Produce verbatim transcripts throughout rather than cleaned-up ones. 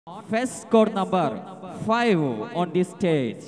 First code number five on this stage.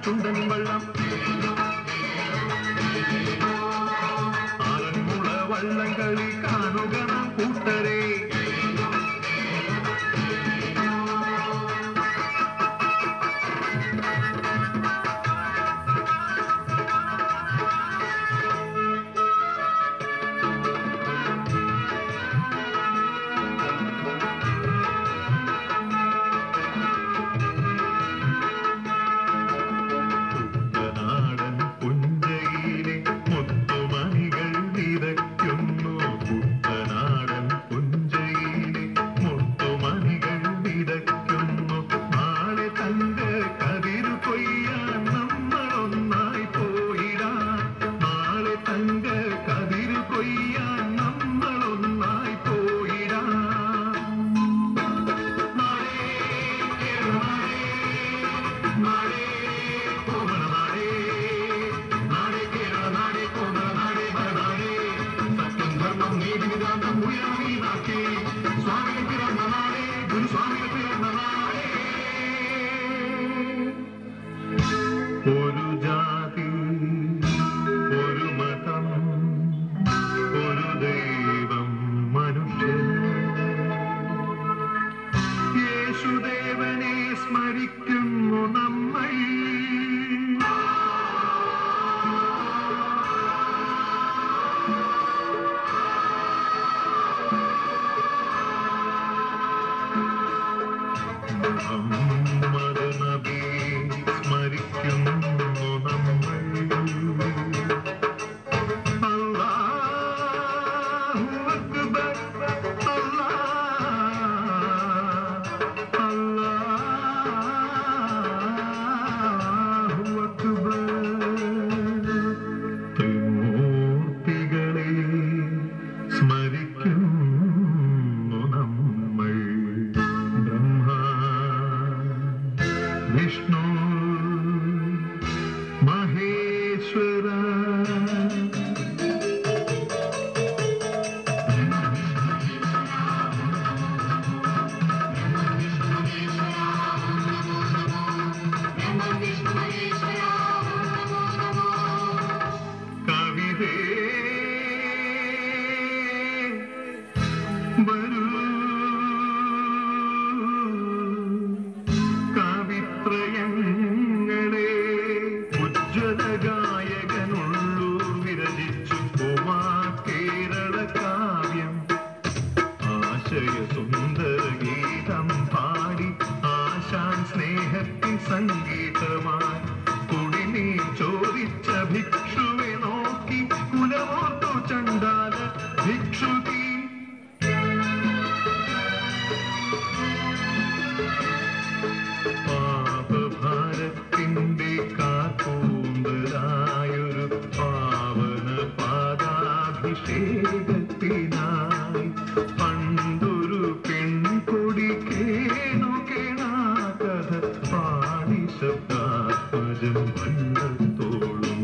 ചുണ്ടൻ വള്ളം ആറന്മുള വള്ളംകളി കാണുക നാം കൂട്ടരെ ഒരു ജാതി ഒരു മതം ഒരു ദൈവം മനുഷ്യൻ യേശുദേവനെ സ്മരിക്കുന്നു നമ്മൾ മുഹമ്മദ് നബി സ്മരിക്കുന്നു നമ്മൾ അല്ലാഹു അക്ബർ അല്ലാഹു അക്ബർ ത്രിമൂർത്തികളെ സ്മരിക്കുന്നു നമ്മൾ വിഷ്ണു മഹേശ്വര കവിതേ വരൂ കവിത്രയങ്ങളെ ഉജ്ജ്വല ഗായകനുള്ളൂ വിരചിച്ചു പോവാ കേരള കാവ്യം ആശയ സുന്ദര ഗീതം പാടി ആശാൻ സ്നേഹത്തിൻ സംഗീതമായി കുടിനീ ചോദിച്ച ഭിക്ഷുവെ നോക്കി കുലമോർത്തു ചണ്ടാല ഭിക്ഷുകി പാപഭാരത്തിൻ്റെ കാക്കൂന്തലായൊരു പാവന പാദാഭിഷേകത്തിനായി പണ്ടൊരു പെൺകൊടി കേണു കേണാ കഥ പാടി ശബ്ദാത്മജം വണ്ണത്തോളും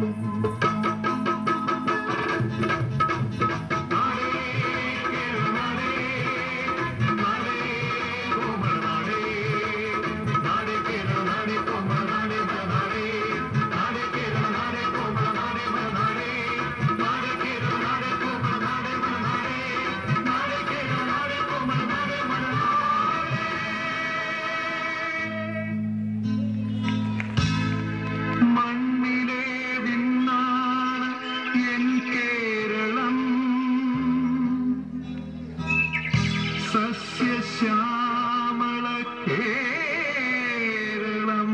സസ്യശ്യാമള കേരളം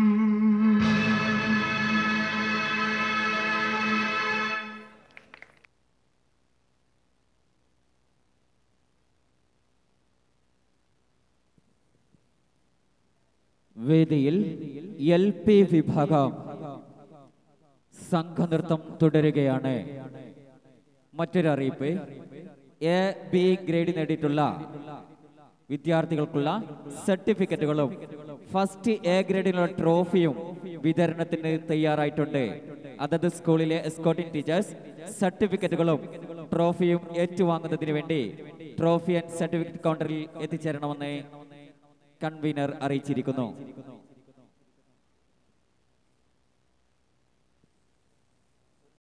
വേദിയിൽ എൽ പി വിഭാഗം സംഘനൃത്തം തുടരുകയാണ്. മറ്റൊരു അറിയിപ്പ്, എ ബി ഗ്രേഡ് നേടിയിട്ടുള്ള വിദ്യാർത്ഥികൾക്കുള്ള സർട്ടിഫിക്കറ്റുകളും ഫസ്റ്റ് എ ഗ്രേഡിനുള്ള ട്രോഫിയും വിതരണത്തിന് തയ്യാറായിട്ടുണ്ട്. അതത് സ്കൂളിലെ എസ്കോർട്ടിംഗ് ടീച്ചേഴ്സ് സർട്ടിഫിക്കറ്റുകളും ട്രോഫിയും ഏറ്റുവാങ്ങുന്നതിന് വേണ്ടി ട്രോഫി ആൻഡ് സർട്ടിഫിക്കറ്റ് കൗണ്ടറിൽ എത്തിച്ചേരണമെന്ന് കൺവീനർ അറിയിച്ചിരിക്കുന്നു.